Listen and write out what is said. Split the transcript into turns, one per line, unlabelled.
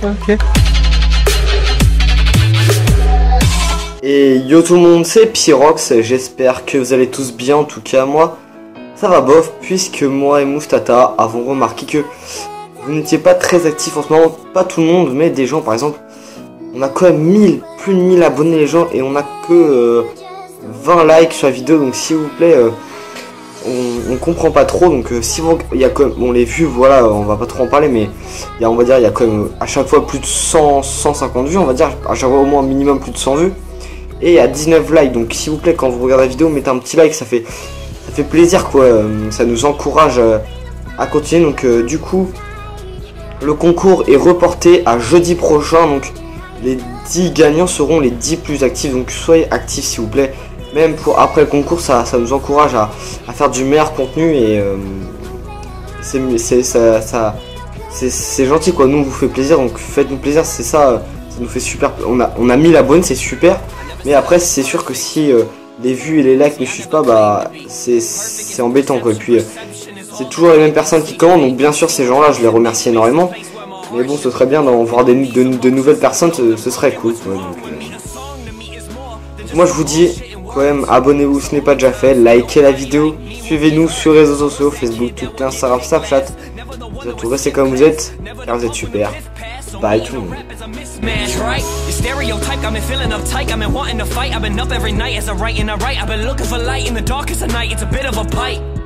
Ok.
Et yo tout le monde, c'est Pyrox, j'espère que vous allez tous bien, en tout cas moi ça va bof, puisque moi et Moustata avons remarqué que vous n'étiez pas très actifs en ce moment, pas tout le monde, mais des gens par exemple, on a quand même plus de 1000 abonnés les gens, et on a que 20 likes sur la vidéo, donc s'il vous plaît, on comprend pas trop, donc si vous, il y a quand même, bon les vues, voilà, on va pas trop en parler, mais il y a, on va dire, il y a quand même à chaque fois plus de 150 vues, on va dire, à chaque fois au moins minimum plus de 100 vues. Et à 19 likes, donc s'il vous plaît quand vous regardez la vidéo mettez un petit like, ça fait plaisir quoi, ça nous encourage à continuer. Donc du coup le concours est reporté à jeudi prochain, donc les 10 gagnants seront les 10 plus actifs, donc soyez actifs s'il vous plaît, même pour après le concours, ça nous encourage à faire du meilleur contenu, et c'est gentil quoi, nous on vous fait plaisir, donc faites-nous plaisir, c'est ça, ça nous fait super, on a 1000 abonnés, c'est super. Mais après c'est sûr que si les vues et les likes ne suivent pas, bah c'est embêtant quoi. Et puis c'est toujours les mêmes personnes qui commentent, donc bien sûr ces gens là je les remercie énormément. Mais bon, ce serait bien d'en voir de nouvelles personnes, ce serait cool quoi. Donc, moi je vous dis quand même, abonnez-vous si ce n'est pas déjà fait, likez la vidéo, suivez-nous sur les réseaux sociaux, Facebook, Twitter, Instagram, Snapchat. Surtout restez comme vous êtes, car vous êtes super. Bye tout le monde.
Your stereotype got me feeling uptight, I've been wanting to fight, I've been up every night as I write and I write, I've been looking for light in the darkest of night, it's a bit of a bite.